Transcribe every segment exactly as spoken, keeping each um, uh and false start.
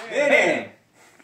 Bene!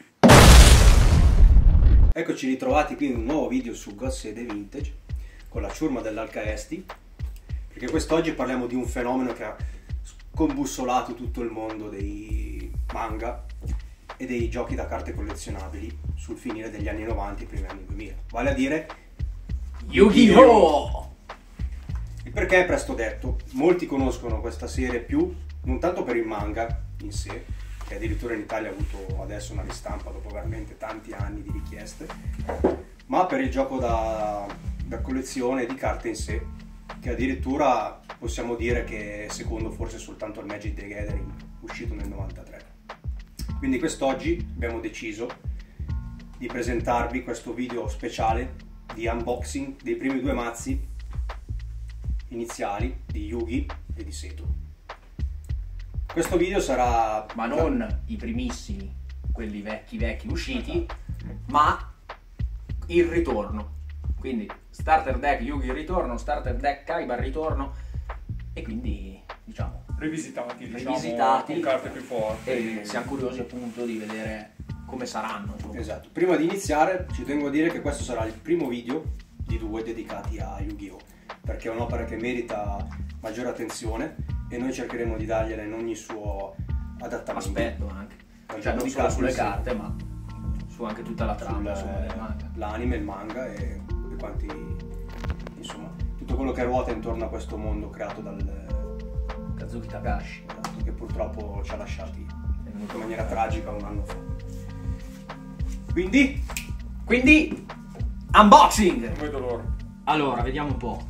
Eccoci ritrovati qui in un nuovo video su God Save the Vintage con la ciurma dell'Alcaesti, perché quest'oggi parliamo di un fenomeno che ha scombussolato tutto il mondo dei manga e dei giochi da carte collezionabili sul finire degli anni novanta e primi anni duemila, vale a dire Yu-Gi-Oh! Il perché è presto detto. Molti conoscono questa serie più non tanto per il manga in sé, che addirittura in Italia ha avuto adesso una ristampa dopo veramente tanti anni di richieste, ma per il gioco da, da collezione di carte in sé, che addirittura possiamo dire che è secondo forse soltanto al Magic the Gathering, uscito nel novantatré. Quindi quest'oggi abbiamo deciso di presentarvi questo video speciale di unboxing dei primi due mazzi iniziali di Yu-Gi e di Seto. Questo video sarà... Ma non i primissimi, quelli vecchi vecchi usciti, ma il ritorno. Quindi starter deck Yu-Gi ritorno, starter deck Kaiba ritorno, e quindi diciamo rivisitati, diciamo, rivisitati con carte più forti. E siamo curiosi appunto di vedere come saranno. Insomma. Esatto. Prima di iniziare ci tengo a dire che questo sarà il primo video di due dedicati a Yu-Gi-Oh! Perché è un'opera che merita maggiore attenzione e noi cercheremo di dargliela in ogni suo adattamento. Aspetto anche, Poi cioè non solo dedicato sulle sì, carte, ma su anche tutta la trama, sul, insomma, del manga. l'anime, il manga e, e quanti, insomma, tutto quello che ruota intorno a questo mondo creato dal Kazuki Takashi, esatto, che purtroppo ci ha lasciati in maniera tragica un anno fa. Quindi, Quindi unboxing! Non vedo l'ora. Allora, vediamo un po'.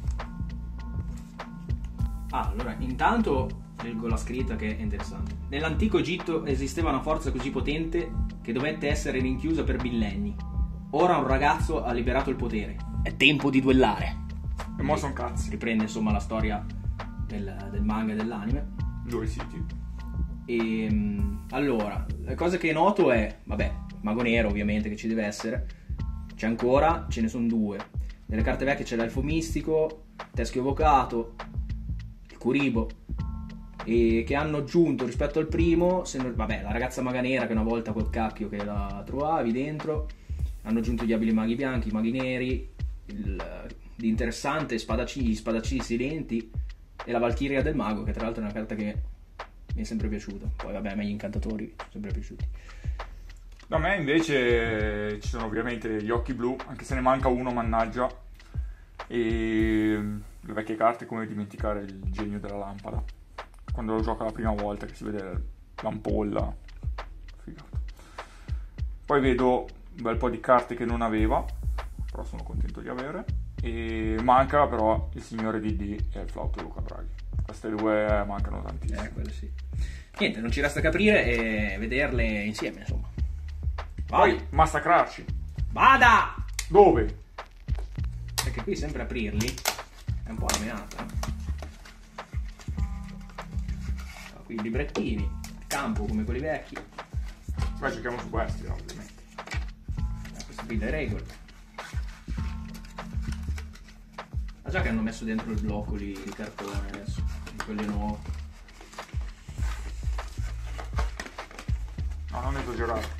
Ah, allora, intanto leggo la scritta che è interessante. Nell'antico Egitto esisteva una forza così potente che dovette essere rinchiusa per millenni. Ora un ragazzo ha liberato il potere. È tempo di duellare. E mo' son cazzi. Riprende insomma la storia del, del manga e dell'anime. Due siti. E mh, allora, la cosa che noto è, vabbè, mago nero ovviamente che ci deve essere. C'è ancora, ce ne sono due. Nelle carte vecchie c'è l'elfo mistico, teschio evocato, il Kuribo, e che hanno aggiunto rispetto al primo, se non, vabbè, la ragazza maga nera che una volta col cacchio che la trovavi dentro, hanno aggiunto gli abili maghi bianchi, i maghi neri, il, di interessante spadaccini, spadaccini silenti e la Valchiria del mago, che tra l'altro è una carta che mi è sempre piaciuta. Poi vabbè, a me gli incantatori sono sempre piaciuti. Da me invece ci sono ovviamente gli occhi blu, anche se ne manca uno, mannaggia. E le vecchie carte, come dimenticare il genio della lampada. Quando lo gioca la prima volta che si vede l'ampolla. Figato. Poi vedo un bel po' di carte che non aveva, però sono contento di avere. E manca però il signore D D e il flauto Luca Draghi. Queste due mancano tantissimo. Eh, quello sì. Niente, non ci resta che aprire e vederle insieme, insomma. Poi Vai. massacrarci. Vada! Dove? Perché qui sempre aprirli è un po' una menata. Qui i librettini, campo come quelli vecchi. Poi giochiamo su questi, ovviamente. Queste qui le regole. Ma già che hanno messo dentro il blocco lì di cartone adesso, di quelli nuovi. No, non esagerare.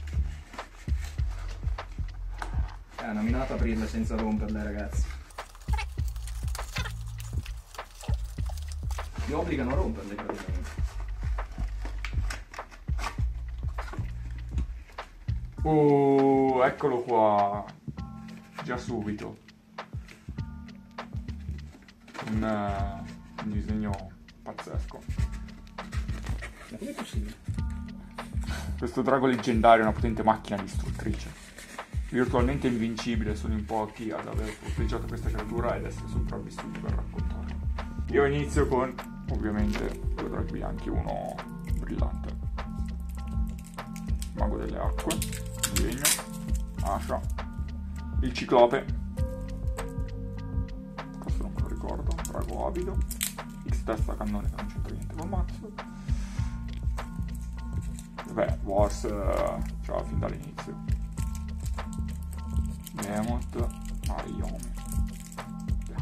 È una menata aprirle senza romperle, ragazzi. Ti obbligano a romperle praticamente. Oh, eccolo qua. Già subito. Un, uh, un disegno pazzesco. Ma com'è possibile? Questo drago leggendario è una potente macchina distruttrice. Virtualmente invincibile, sono in pochi ad aver posteggiato questa creatura ed essere sopravvissuti per raccontarlo. Io inizio con, ovviamente, due draghi bianchi, uno brillante. Mago delle acque, legno, Asha, il ciclope, questo non me lo ricordo, drago avido, X testa cannone che non c'entra niente col mazzo. Vabbè, Wars uh, c'era fin dall'inizio. Behemoth, Marion. Yes.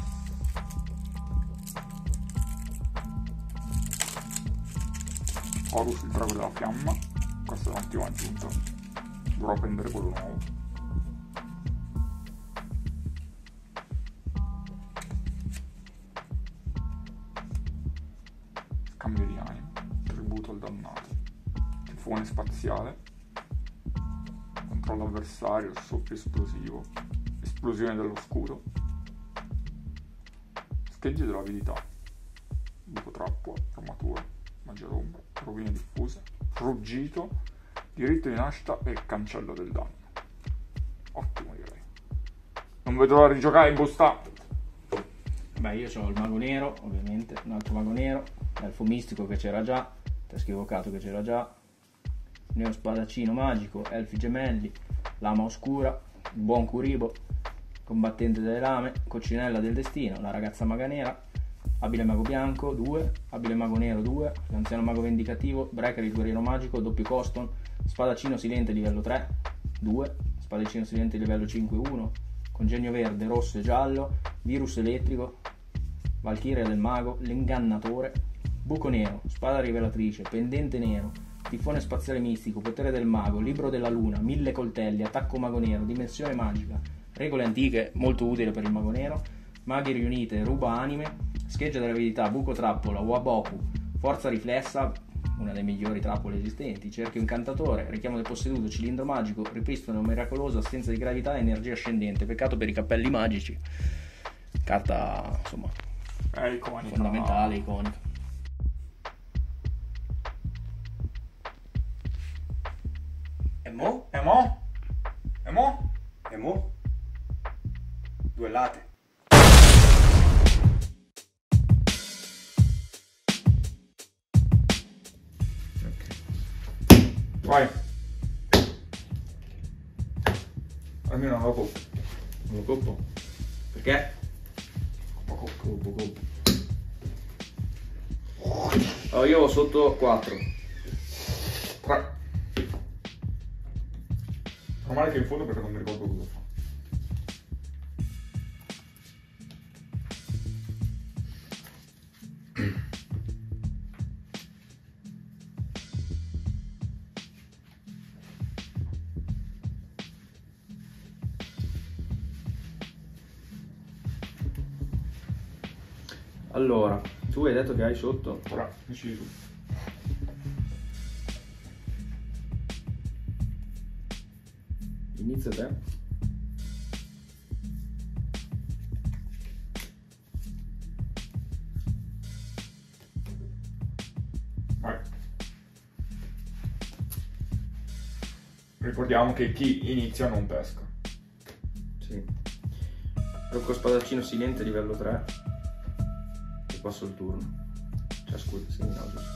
Horus, il drago della fiamma. Questo Questo è un ottimo aggiunto. Dovrò prendere quello nuovo. Scambio di anima. Tributo al dannato. Tifone spaziale. Controllo avversario. Soffio esplosivo. Esplosione dell'oscuro. Schegge dell'abilità. Buco trappola. Armatura. Magia d'ombra. Rovine diffuse. Ruggito. Diritto di nascita e cancello del danno. Ottimo, direi. Non vedo l'ora di giocare in busta. Beh, io ho il mago nero, ovviamente, un altro mago nero, l'elfo mistico che c'era già, teschio evocato che c'era già, neo spadaccino magico, elfi gemelli, lama oscura, il buon Kuribo, combattente delle lame, coccinella del destino, la ragazza maga nera, abile mago bianco due, abile mago nero due, l'anziano mago vendicativo, breaker il guerriero magico, doppio coston, spadaccino silente livello tre due, spadaccino silente livello cinque uno, congegno verde, rosso e giallo, virus elettrico, valchiria del mago, l'ingannatore, buco nero, spada rivelatrice, pendente nero, tifone spaziale mistico, potere del mago, libro della luna, mille coltelli, attacco mago nero, dimensione magica, regole antiche molto utile per il mago nero, maghi riunite, ruba anime, scheggia dell'abilità, buco trappola, waboku, forza riflessa, una delle migliori trappole esistenti, cerchio incantatore, richiamo del posseduto, cilindro magico, ripristino miracoloso, assenza di gravità e energia ascendente. Peccato per i cappelli magici. Carta, insomma, È iconica. fondamentale, iconica. E mo? E mo? E mo? E mo? Due late. Vai. Almeno non lo coppo. Non lo coppo? Perché? Coppo. Coppo, coppo. Allora, io ho sotto quattro. tre. Meno male che in fondo perché non mi ricordo cosa fa. Allora, tu hai detto che hai sotto? Ora, decidi tu. Inizia te. Vai. Ricordiamo che chi inizia non pesca. Sì. Rocco spadaccino silente livello tre. E passo il turno. Cioè scusa, sì, no, giusto.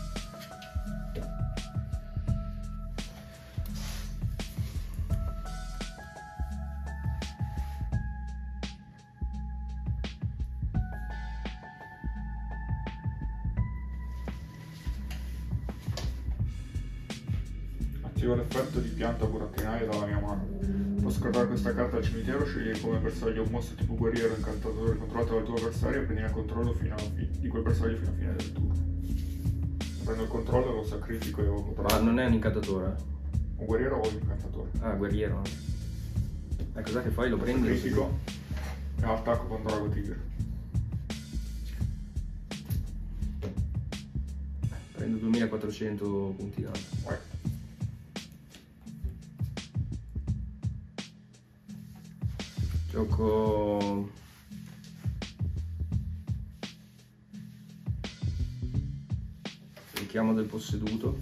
Attivo l'effetto di pianta burattinaia dalla mia mano. Posso scartare questa carta al cimitero, scegli come bersaglio un mostro tipo guerriero incantatore controllato dal tuo avversario e prendi il controllo fino a fi- di quel bersaglio fino a fine del turno. Prendo il controllo, lo sacrifico e evoco Ma tra non è un incantatore, eh? un guerriero o un incantatore. Ah, guerriero. E cos'è che fai? Lo prendi? lo Sacrifico e attacco con Drago Tigre. Prendo duemilaquattrocento punti danno. Vai. Gioco... Richiamo del posseduto.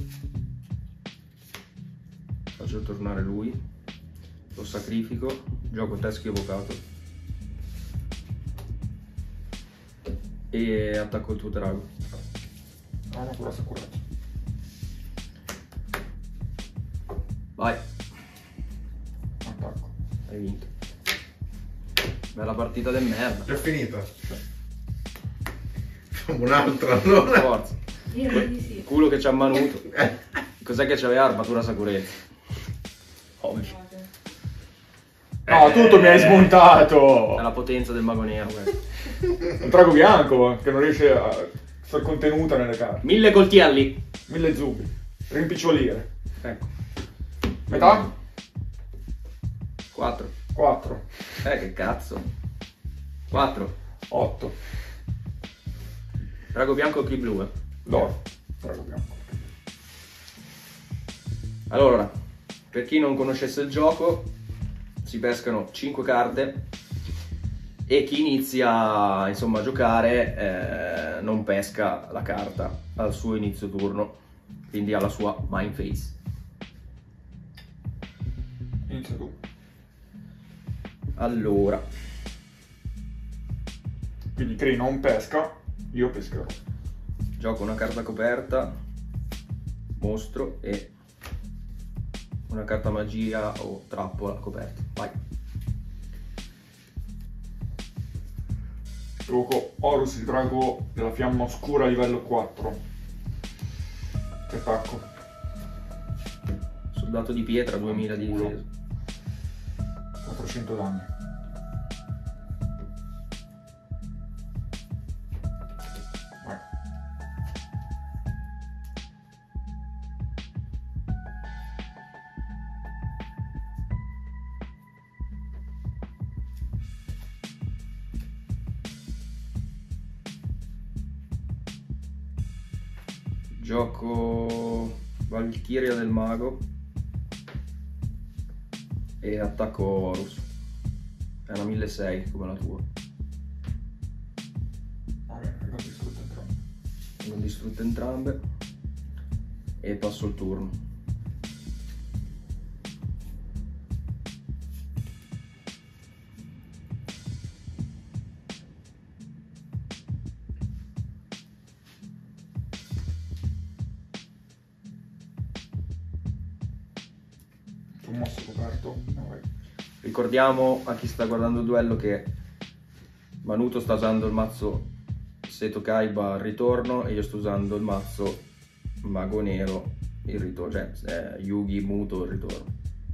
Faccio tornare lui. Lo sacrifico. Gioco teschio evocato. E attacco il tuo drago. Armatura assicurata. Vai. Attacco. Hai vinto. Bella partita del merda. Già finita. Facciamo un'altra allora. Forza. Direi di sì. Culo che ci ha manuto. Cos'è che c'aveva? Armatura sicurezza. Ovvio. No, tutto mi hai smontato! È la potenza del mago nero questo. Un drago bianco che non riesce a essere contenuta nelle carte. Mille coltelli. Mille zubi. Rimpicciolire. Ecco. Metà? quattro. quattro. Eh, che cazzo. quattro. otto. Drago bianco o chi blu, eh? D'oro. Drago bianco. Allora, per chi non conoscesse il gioco, si pescano cinque carte e chi inizia insomma a giocare eh, non pesca la carta al suo inizio turno, quindi alla sua main phase. Inizia tu. Allora, Quindi Cree non pesca, io pescherò. gioco una carta coperta, mostro e una carta magia o trappola coperta. Vai. Gioco Horus, il drago della fiamma oscura, livello quattro. Che attacco. Soldato di pietra, duemila di difesa. quattrocento danni. Vai. Gioco Valchiria del Mago e attacco Horus. È una milleseicento come la tua. Va bene, vengono distrutte entrambe. Vengono distrutte entrambe e passo il turno. Un mosso coperto. Ah, vai. Ricordiamo a chi sta guardando il duello che Manuto sta usando il mazzo Seto Kaiba al ritorno e io sto usando il mazzo Mago Nero il ritorno, cioè eh, Yugi Muto il ritorno.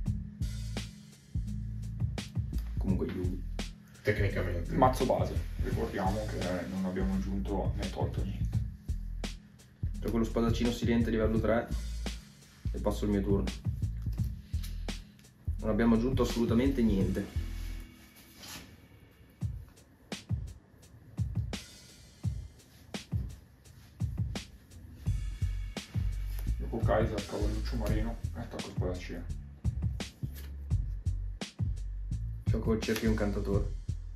Comunque Yugi. Tecnicamente. Mazzo base, ricordiamo che non abbiamo aggiunto né tolto niente. Gioco lo spadaccino silente livello tre e passo il mio turno. Non abbiamo aggiunto assolutamente niente. Gioco Kaiser, cavalluccio marino e attacco spadaccino. Gioco il cerchio incantatore.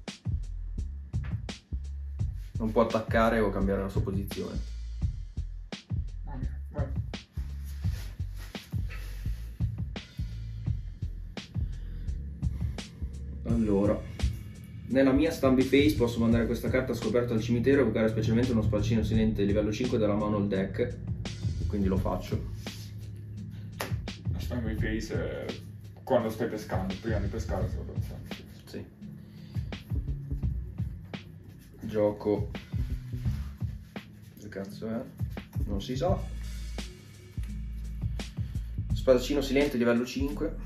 Non può attaccare o cambiare la sua posizione. Va bene, vai. Allora, nella mia Stambi Face posso mandare questa carta scoperta al cimitero e evocare specialmente uno spadaccino silente livello cinque dalla mano al deck, quindi lo faccio. La Stanley Face è quando stai pescando, prima di pescare se lo Stanley Face. Sì. Gioco. Che cazzo è? Non si sa. Spadaccino silente livello cinque.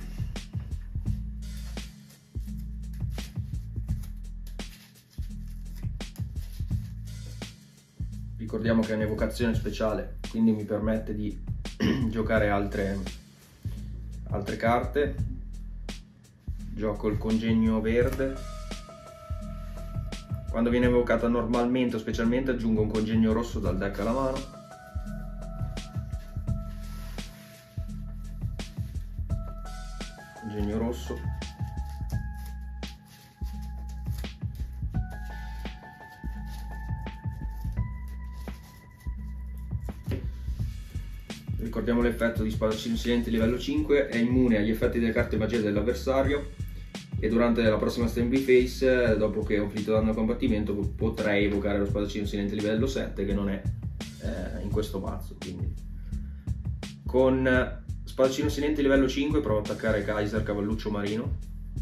Ricordiamo che è un'evocazione speciale, quindi mi permette di giocare altre, altre carte. Gioco il congegno verde. Quando viene evocata normalmente o specialmente aggiungo un congegno rosso dal deck alla mano. Congegno rosso. Ricordiamo l'effetto di spadaccino silente livello cinque, è immune agli effetti delle carte magia dell'avversario e durante la prossima Stand Face, dopo che ho finito danno al combattimento, potrei evocare lo spadaccino silente livello sette che non è eh, in questo mazzo. Quindi con spadaccino silente livello cinque provo ad attaccare Kaiser cavalluccio marino.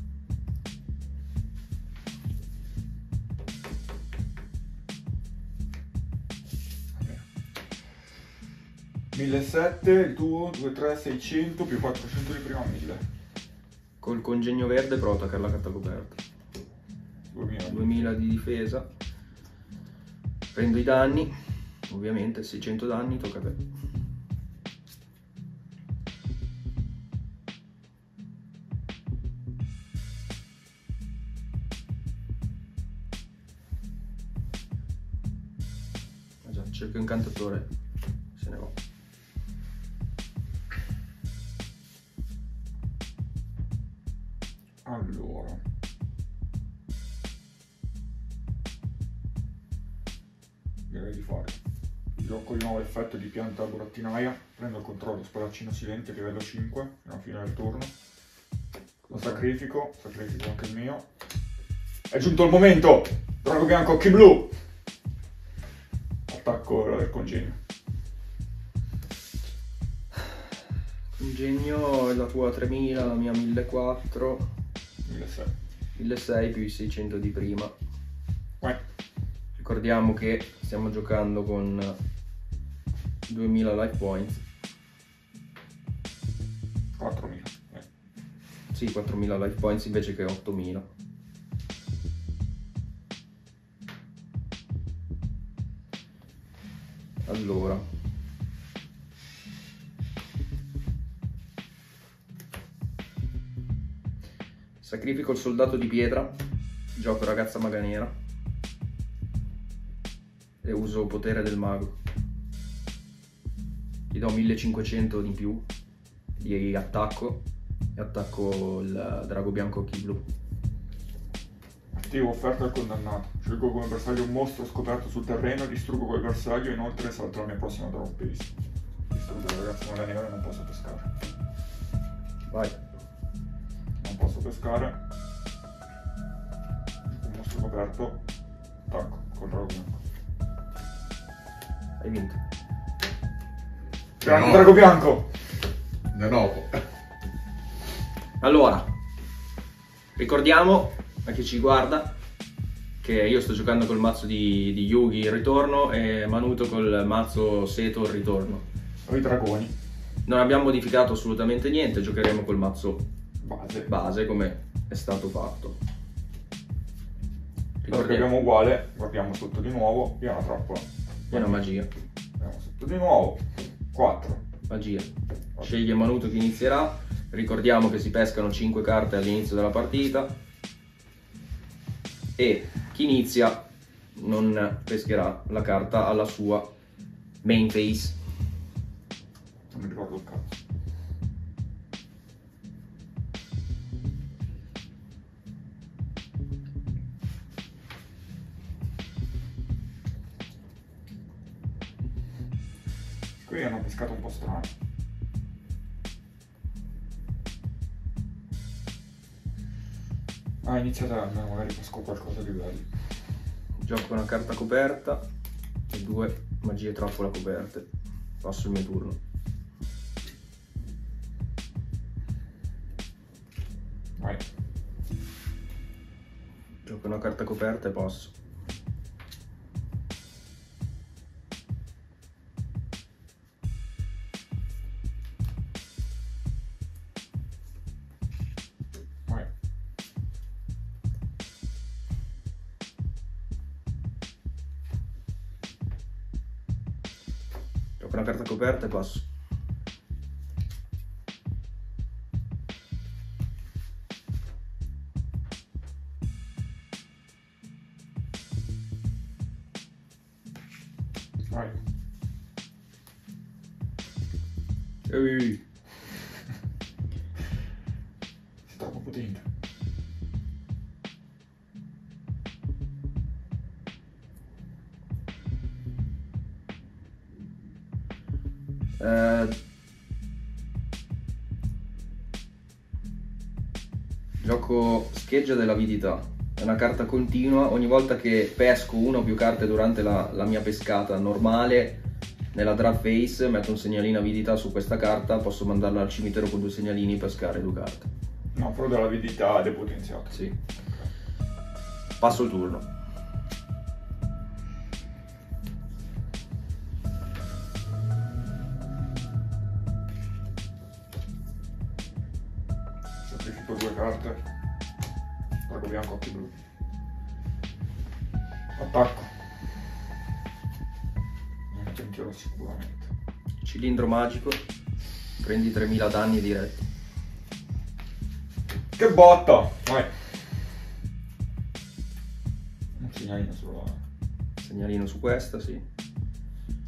millesettecento, il tuo due tre seicento più quattrocento di prima mille. Col congegno verde provo ad attaccare la carta coperta. duemila. duemila di difesa. Prendo i danni, ovviamente seicento danni, tocca a te. cerco incantatore, se ne va. Allora, direi di fare il gioco di nuovo effetto di pianta burattinaia. Prendo il controllo spadaccino silente livello cinque fino alla fine del turno. Lo sacrifico, sacrifico anche il mio. È giunto il momento! Drago bianco, occhi blu! Attacco il congegno. Congegno è la tua tremila, la mia millequattrocento. milleseicento. milleseicento più i seicento di prima. Vai. Ricordiamo che stiamo giocando con duemila life points. quattromila. Vai. Sì, quattromila life points invece che ottomila. Allora, sacrifico il soldato di pietra, gioco ragazza maga nera e uso potere del mago. Gli do millecinquecento in più di attacco e attacco il drago bianco occhi blu. Attivo offerta al condannato. Scelgo come bersaglio un mostro scoperto sul terreno e distruggo quel bersaglio, inoltre salto la mia prossima drop pace. Distruggo la ragazza maga nera e non posso pescare. Vai. Non posso pescare. Un mostro coperto. Attacco col drago bianco. Hai vinto. Bianco, No. drago bianco! De nuovo. Allora, ricordiamo a chi ci guarda che io sto giocando col mazzo di, di Yugi il ritorno e Manuto col mazzo Seto il ritorno. Ho i dragoni. Non abbiamo modificato assolutamente niente, giocheremo col mazzo Base. base come è stato fatto. Allora che abbiamo uguale, guardiamo sotto di nuovo. Io ho una trappola. È una magia. Andiamo sotto di nuovo. quattro. Magia. Sceglie Manuto che inizierà. Ricordiamo che si pescano cinque carte all'inizio della partita. E chi inizia non pescherà la carta alla sua main phase. Non mi ricordo il cazzo. Qui hanno pescato un po' strano. Ah, iniziate a magari pesco qualcosa di bello. Gioco una carta coperta e due magie trappola coperte. Passo il mio turno. Vai. Gioco una carta coperta e passo. Vai. Gioco una carta coperta e passo. Vai. Ehi. Sei troppo potente. Eh, gioco scheggia dell'avidità. È una carta continua. Ogni volta che pesco una o più carte durante la, la mia pescata normale, nella draft phase metto un segnalino avidità su questa carta. Posso mandarla al cimitero con due segnalini, pescare due carte. No, però dell'avidità depotenziata. Sì. Passo il turno. Sacrifico due carte. Drago bianco, occhi blu. Attacco. Non mi tenterò sicuramente. Cilindro magico. Prendi tremila danni diretti. Che botta! Vai. Un segnalino solo. Segnalino su questa, sì.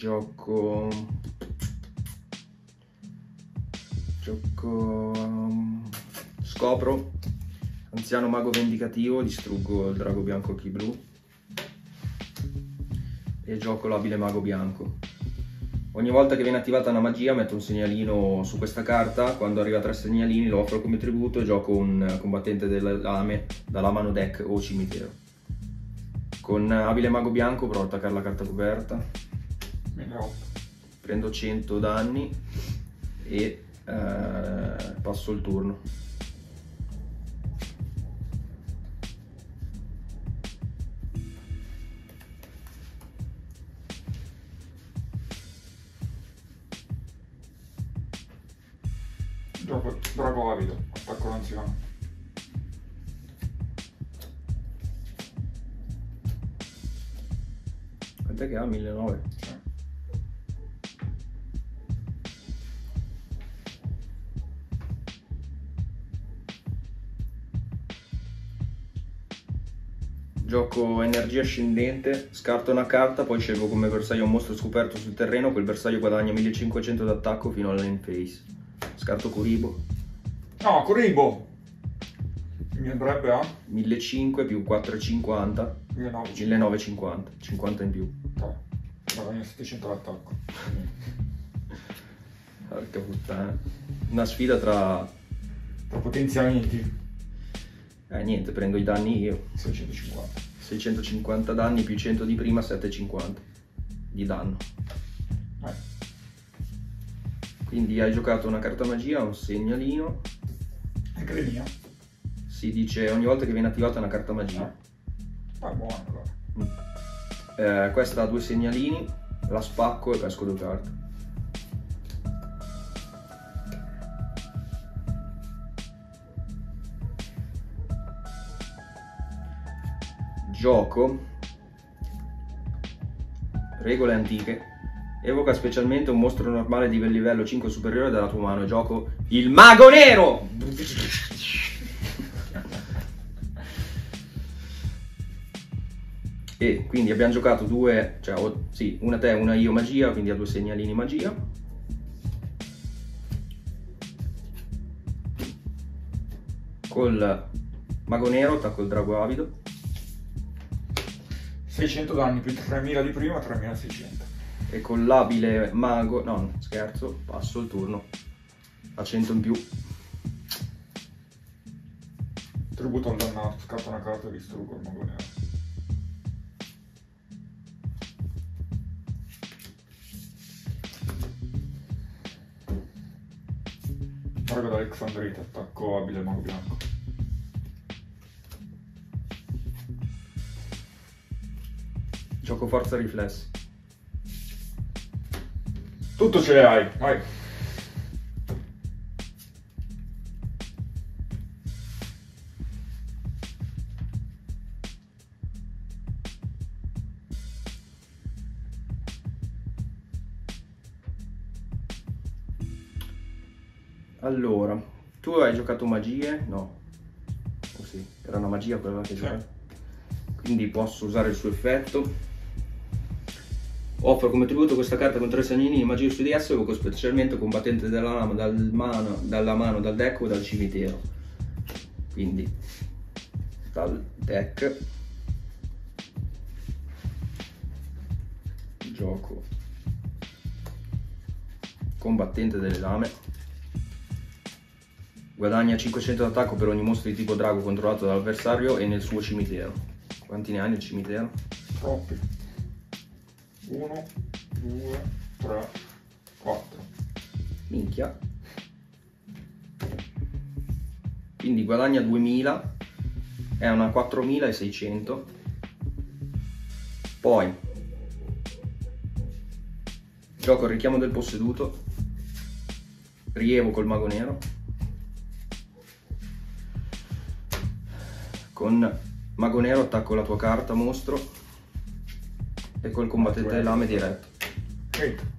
Gioco... Gioco... Scopro. Anziano mago vendicativo, distruggo il drago bianco chi blu. E gioco l'abile mago bianco. Ogni volta che viene attivata una magia metto un segnalino su questa carta, quando arriva a tre segnalini lo offro come tributo e gioco un combattente delle lame dalla mano deck o cimitero. Con abile mago bianco provo ad attaccare la carta coperta, prendo cento danni e eh, passo il turno. Gioco drago avido, attacco l'anziano. Quant'è che ha? millenovecento? Sì. Gioco energia ascendente, scarto una carta, poi scelgo come bersaglio un mostro scoperto sul terreno, quel bersaglio guadagna millecinquecento d'attacco fino all'end phase. Scarto Kuriboh. No, Kuriboh! Mi andrebbe a? millecinquecento più quattrocentocinquanta. millenovecentocinquanta. cinquanta in più. No, guadagna settecento d'attacco. Porca puttana. Una sfida tra... Tra potenziamenti. Eh niente, prendo i danni io. seicentocinquanta. seicentocinquanta danni più cento di prima, settecentocinquanta di danno. Eh. Quindi hai giocato una carta magia, un segnalino. Anche le mie. Si dice ogni volta che viene attivata una carta magia. Ah, buono allora. Eh, questa ha due segnalini, la spacco e pesco due carte. Gioco regole antiche. Evoca specialmente un mostro normale di livello cinque superiore dalla tua mano e gioco il mago nero! E quindi abbiamo giocato due, cioè oh, sì, una te, una io magia, quindi ha due segnalini magia. Col mago nero attacco il drago avido. seicento danni più tremila di prima, tremilaseicento. E con l'abile mago, no scherzo, passo il turno a cento in più. Tributo al dannato, scatto una carta e distruggo il mago nero. Drago d'Alexandrite, attacco abile mago bianco. Gioco forza riflessi. Tutto ce le hai, vai. Allora, tu hai giocato magie? No. Oh sì, era una magia quella che hai Sì. giocato. Quindi posso usare il suo effetto. Offro come tributo questa carta con tre segnalini di magia su di esso, evoco specialmente combattente della lama dal mano, dalla mano, dal deck o dal cimitero. Quindi dal deck gioco combattente delle lame, guadagna cinquecento d'attacco per ogni mostro di tipo drago controllato dall'avversario e nel suo cimitero. Quanti ne ha nel cimitero? Troppi. uno, due, tre, quattro. Minchia. Quindi guadagna duemila, è una quattromilaseicento. Poi gioco il richiamo del posseduto, rievoco il mago nero, con mago nero attacco la tua carta mostro e col combattente delle lame diretto. Hit.